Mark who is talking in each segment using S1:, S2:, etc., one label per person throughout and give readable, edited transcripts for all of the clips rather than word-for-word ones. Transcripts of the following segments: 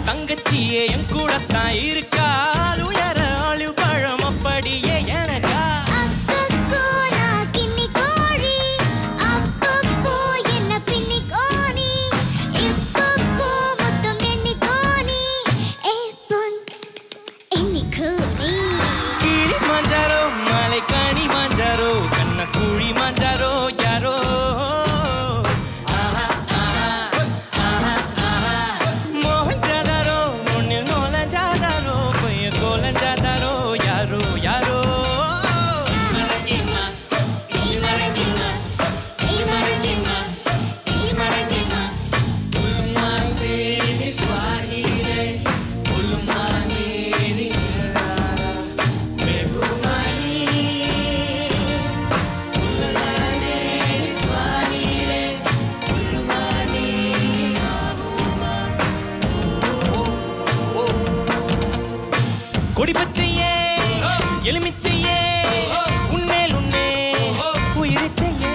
S1: தங்கச்சியே என் கூடத்தான் இருக்கால் உயர ஆளு பழம் அப்படியே எனக்கா கொடி பச்சையே எலுமிச்சையே உன்மேல் உன்னே உயிரிச்சையே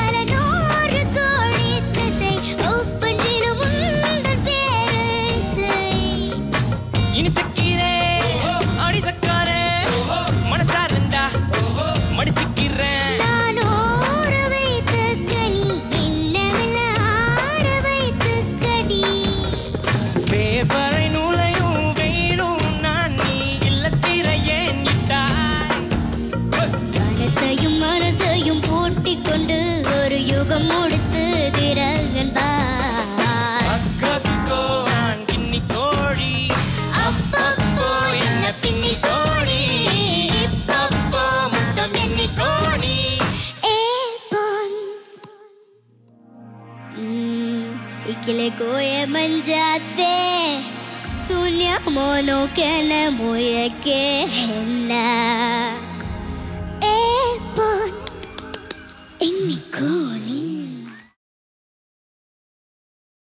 S1: இனிச்சக்கீரே அடி சக்காரே மனசாரண்டா மடிச்சுக்கிறேன் பேப்பரை நூலையும் வெயிலும் நான் நீ இல்லத்திரையே மனசையும் மனசையும் பூட்டிக் கொண்டு ஒரு யுகம் முடித்து திரகன்பா அக்கோ நான் கிண்ணி கோழி அப்பப்போ என்ன பின்னி கோழி இப்பப்போ முத்தம் எண்ணி கோழி इकले कोए मन जाते सुनिया मोनो के न मोये के है ना